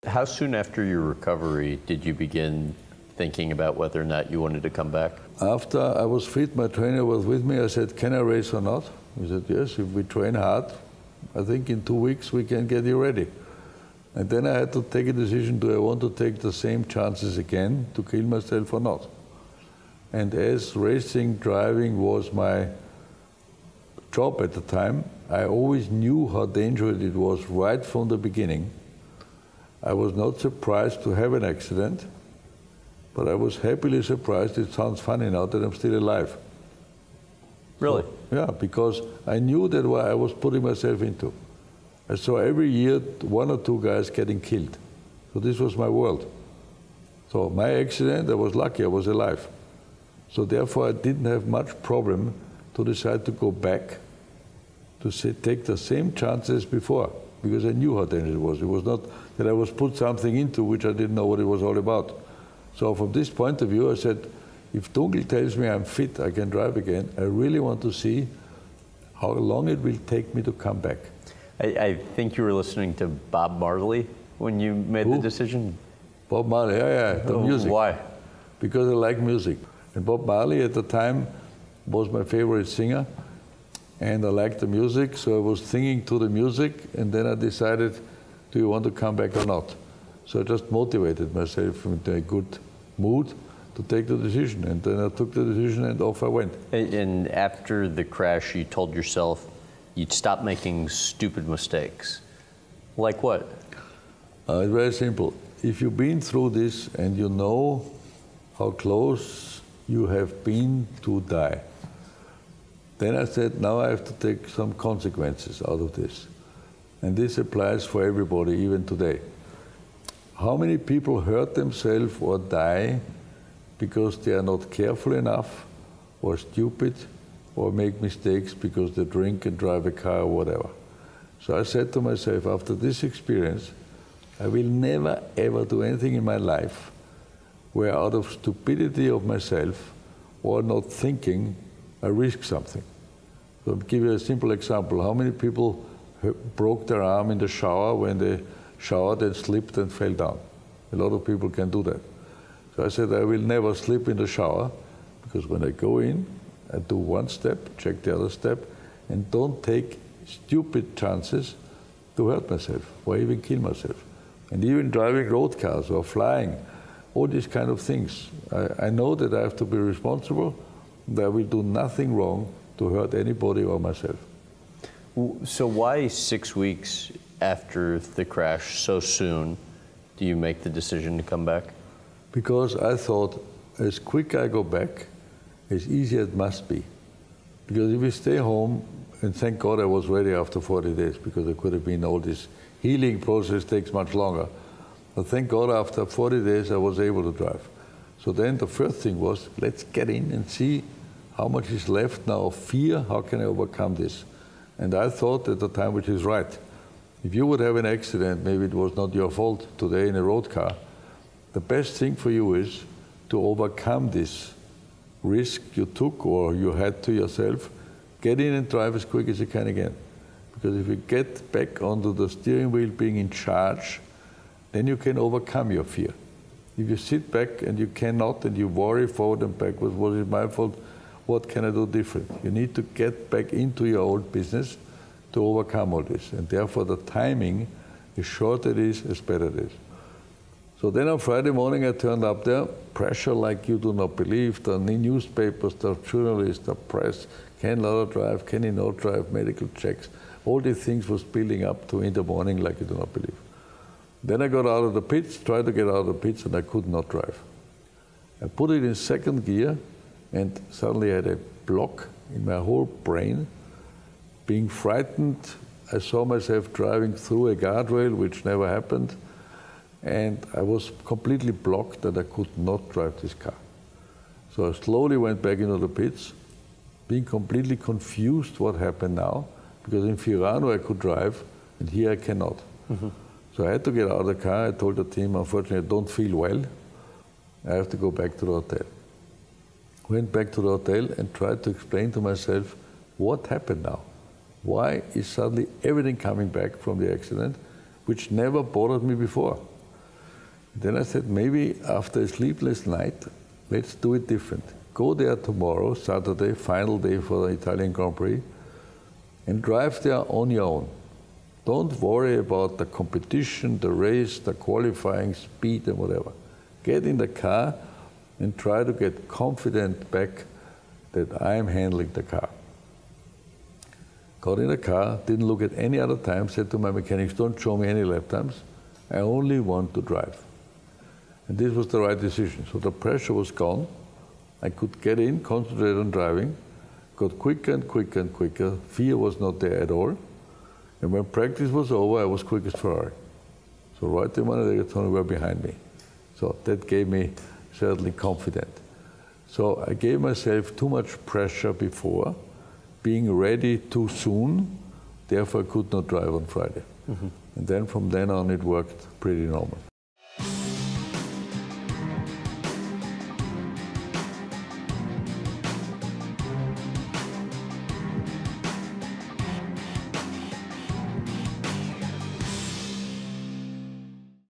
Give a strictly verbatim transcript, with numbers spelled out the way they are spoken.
How soon after your recovery did you begin thinking about whether or not you wanted to come back? After I was fit, my trainer was with me. I said, can I race or not? He said, yes, if we train hard, I think in two weeks we can get you ready. And then I had to take a decision, do I want to take the same chances again to kill myself or not? And as racing, driving was my job at the time, I always knew how dangerous it was right from the beginning. I was not surprised to have an accident, but I was happily surprised, it sounds funny now, that I'm still alive. Really? So, yeah, because I knew that what I was putting myself into. I saw every year one or two guys getting killed. So this was my world. So my accident, I was lucky, I was alive. So therefore I didn't have much problem to decide to go back, to say, take the same chances as before, because I knew how dangerous it was. It was not that I was put something into which I didn't know what it was all about. So from this point of view, I said, if Dunkel tells me I'm fit, I can drive again, I really want to see how long it will take me to come back. I, I think you were listening to Bob Marley when you made Who? the decision? Bob Marley, yeah, yeah, the Oh, music. Why? Because I like music. And Bob Marley at the time was my favorite singer, and I liked the music, so I was singing to the music, and then I decided, do you want to come back or not? So I just motivated myself into a good mood to take the decision, and then I took the decision and off I went. And, and after the crash, you told yourself you'd stop making stupid mistakes. Like what? Uh, it's very simple. If you've been through this and you know how close you have been to die, then I said, now I have to take some consequences out of this. And this applies for everybody, even today. How many people hurt themselves or die because they are not careful enough, or stupid, or make mistakes because they drink and drive a car or whatever? So I said to myself, after this experience, I will never ever do anything in my life where out of stupidity of myself or not thinking, I risk something. So I'll give you a simple example. How many people broke their arm in the shower when they showered and slipped and fell down? A lot of people can do that. So I said, I will never slip in the shower, because when I go in, I do one step, check the other step, and don't take stupid chances to hurt myself or even kill myself. And even driving road cars or flying, all these kind of things. I, I know that I have to be responsible, that I will do nothing wrong to hurt anybody or myself. So why six weeks after the crash, so soon, do you make the decision to come back? Because I thought, as quick I go back, as easy it must be. Because if we stay home, and thank God I was ready after forty days, because it could have been all this healing process takes much longer. But thank God after forty days I was able to drive. So then the first thing was, let's get in and see how much is left now of fear, how can I overcome this? And I thought at the time, which is right, if you would have an accident, maybe it was not your fault today in a road car, the best thing for you is to overcome this risk you took or you had to yourself, get in and drive as quick as you can again. Because if you get back onto the steering wheel being in charge, then you can overcome your fear. If you sit back and you cannot, and you worry forward and backwards, was it my fault? What can I do different? You need to get back into your old business to overcome all this. And therefore the timing, as short it is, as better it is. So then on Friday morning I turned up there, pressure like you do not believe, the newspapers, the journalists, the press, can Lauda drive, can he not drive, medical checks, all these things was building up to in the morning like you do not believe. Then I got out of the pits, tried to get out of the pits, and I could not drive. I put it in second gear, and suddenly I had a block in my whole brain. Being frightened, I saw myself driving through a guardrail, which never happened, and I was completely blocked that I could not drive this car. So I slowly went back into the pits, being completely confused what happened now, because in Fiorano I could drive, and here I cannot. Mm-hmm. So I had to get out of the car. I told the team, unfortunately, I don't feel well. I have to go back to the hotel. Went back to the hotel and tried to explain to myself, what happened now? Why is suddenly everything coming back from the accident, which never bothered me before? Then I said, maybe after a sleepless night, let's do it different. Go there tomorrow, Saturday, final day for the Italian Grand Prix, and drive there on your own. Don't worry about the competition, the race, the qualifying, speed and whatever. Get in the car and try to get confident back that I am handling the car. Got in the car, didn't look at any other time, said to my mechanics, don't show me any lap times, I only want to drive. And this was the right decision. So the pressure was gone. I could get in, concentrate on driving, got quicker and quicker and quicker. Fear was not there at all. And when practice was over, I was quickest Ferrari. So right the minute they got were behind me. So that gave me certainly confident. So I gave myself too much pressure before, being ready too soon, therefore I could not drive on Friday. Mm-hmm. And then from then on it worked pretty normal.